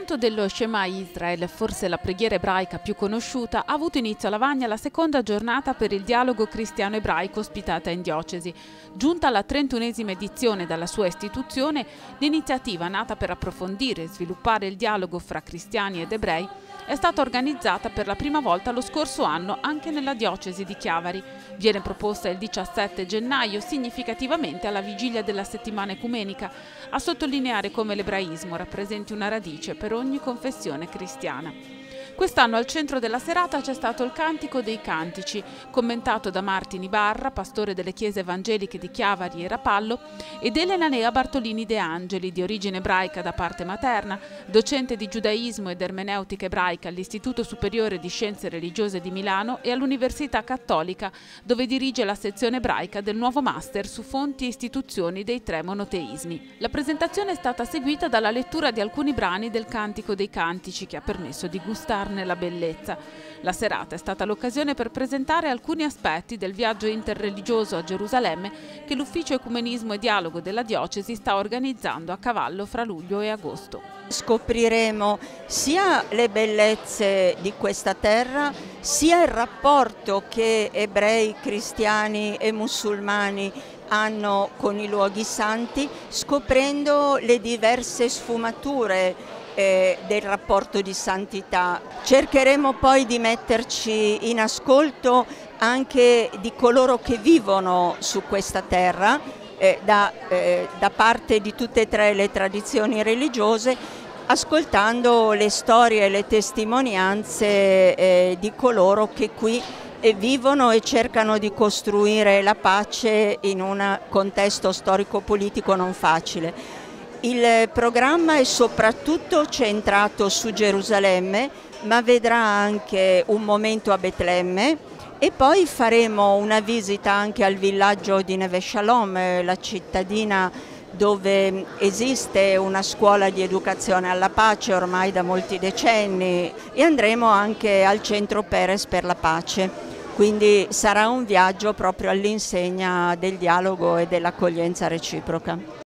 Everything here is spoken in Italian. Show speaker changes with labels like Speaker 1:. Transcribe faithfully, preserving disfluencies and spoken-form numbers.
Speaker 1: rito dello Shema Israel, forse la preghiera ebraica più conosciuta, ha avuto inizio a Lavagna la seconda giornata per il dialogo cristiano-ebraico ospitata in diocesi. Giunta alla trentunesima edizione dalla sua istituzione, l'iniziativa nata per approfondire e sviluppare il dialogo fra cristiani ed ebrei è stata organizzata per la prima volta lo scorso anno anche nella diocesi di Chiavari. Viene proposta il diciassette gennaio, significativamente alla vigilia della settimana ecumenica, a sottolineare come l'ebraismo rappresenti una radice per ogni confessione cristiana. Quest'anno al centro della serata c'è stato il Cantico dei Cantici, commentato da Martin Ibarra, pastore delle chiese evangeliche di Chiavari e Rapallo, ed Elena Nea Bartolini De Angeli, di origine ebraica da parte materna, docente di giudaismo ed ermeneutica ebraica all'Istituto Superiore di Scienze Religiose di Milano e all'Università Cattolica, dove dirige la sezione ebraica del nuovo master su fonti e istituzioni dei tre monoteismi. La presentazione è stata seguita dalla lettura di alcuni brani del Cantico dei Cantici, che ha permesso di gustarne la bellezza. La serata è stata l'occasione per presentare alcuni aspetti del viaggio interreligioso a Gerusalemme che l'Ufficio Ecumenismo e Dialogo della Diocesi sta organizzando a cavallo fra luglio e agosto.
Speaker 2: Scopriremo sia le bellezze di questa terra, sia il rapporto che ebrei, cristiani e musulmani hanno con i luoghi santi, scoprendo le diverse sfumature eh, del rapporto di santità. Cercheremo poi di metterci in ascolto anche di coloro che vivono su questa terra, eh, da, eh, da parte di tutte e tre le tradizioni religiose, ascoltando le storie e le testimonianze eh, di coloro che qui eh, vivono e cercano di costruire la pace in un contesto storico-politico non facile. Il programma è soprattutto centrato su Gerusalemme, ma vedrà anche un momento a Betlemme e poi faremo una visita anche al villaggio di Neve Shalom, la cittadina dove esiste una scuola di educazione alla pace ormai da molti decenni, e andremo anche al centro Peres per la pace. Quindi sarà un viaggio proprio all'insegna del dialogo e dell'accoglienza reciproca.